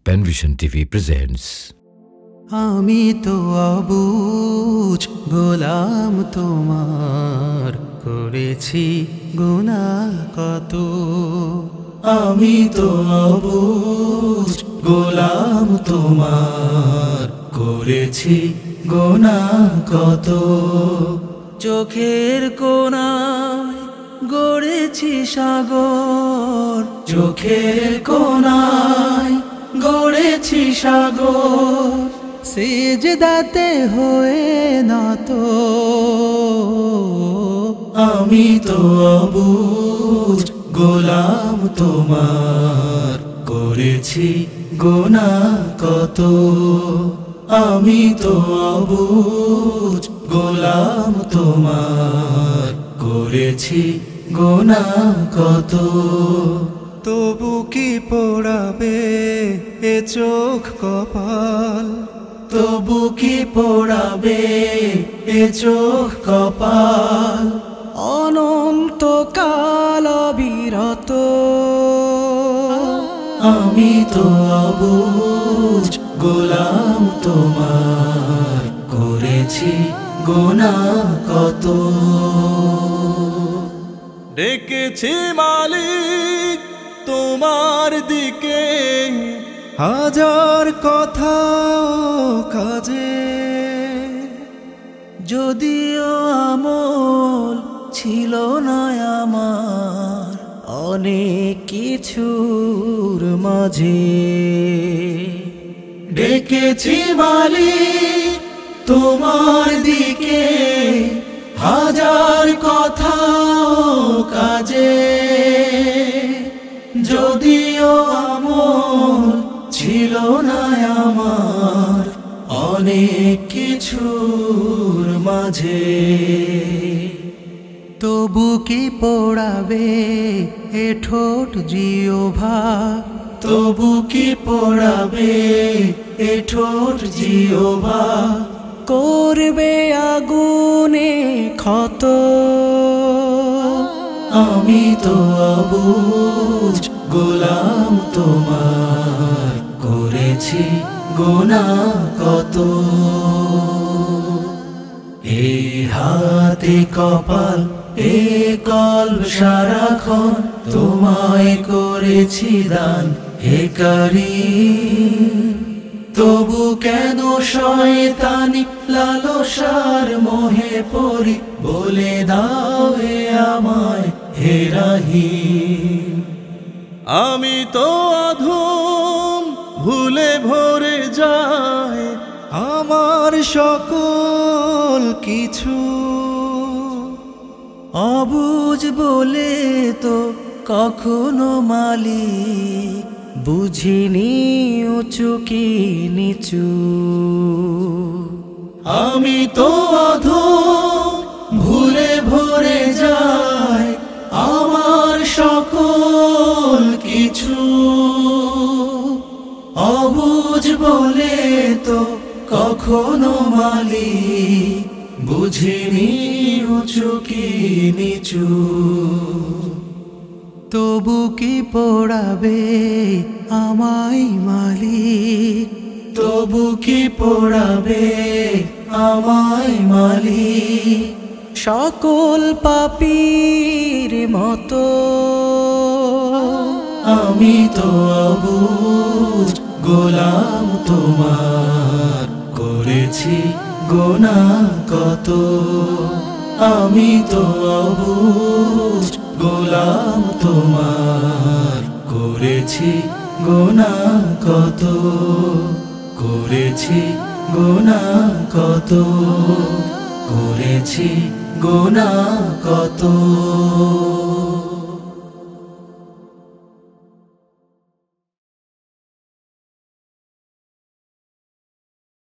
Penvision TV presents. আমি তো অবুঝ গোলাম তোমার, করেছি গুনাহ কত। আমি তো অবুঝ গোলাম তোমার, করেছি গুনাহ কত। চোখের কোণায় গড়েছি সাগর, চোখের কোণায় গড়েছি সাগর, সিজদাতে হয়ে নত। আমি তো অবুঝ গোলাম তোমার, করেছি গুনাহ কত। আমি তো অবুঝ গোলাম তোমার, করেছি গুনাহ কত। তবু কি পোড়াবে এ চোখ কপাল, তবু কি পোড়াবে এ চোখ কপাল, অনন্তকাল অবিরত। আমি তো অবুঝ গোলাম তোমার, করেছি গুনাহ কত। ডেকেছি মালিক তোমার দিকে, হাজার কথা কাজে। যদিও আমল ছিল না আমার অনেক কিছুর মাঝে, ডেকেছি মালিক তোমার দিকে, হাজার কথা কাজে। যদিও আমল ছিল না আমার অনেক কিছুর মাঝে, তবু কি পোড়াবে এ ঠোঁট জিহ্বা, তবু কি পোড়াবে এ ঠোঁট জিহ্বা, করবে আগুনে ক্ষত। আমি তো অবুঝ গোলাম তোমার, করেছি গুনাহ কত। এই হাতে কপাল এ কল্ব সারাক্ষণ, তোমায় করেছি দান হে কারীম। তবু কেন শয়তানি লালসার মোহে পড়ি, বলে দাও হে আমায় হে রাহিম। আমি তো অধম ভুলে ভরে যায় আমার সকল কিছু। অবুঝ বলে তো কখনো মালিক বুঝিনি উঁচু কি নিচু। আমি তো অধম ভুলে ভরে যায় আমার সকল কিছু। অবুঝ বলে তো কখনো মালিক বুঝিনি উঁচু কি নিচু। তবু কি পোড়াবে আমায় মালিক, তবু কি পোড়াবে আমায় মালিক, সকল পাপীর মতো। আমি তো অবুঝ গোলাম তোমার, করেছি গুনাহ কত। আমি তো অবুঝ গোলাম তোমার, করেছি গুনাহ কত, করেছি গুনাহ কত, করেছি গুনাহ কত।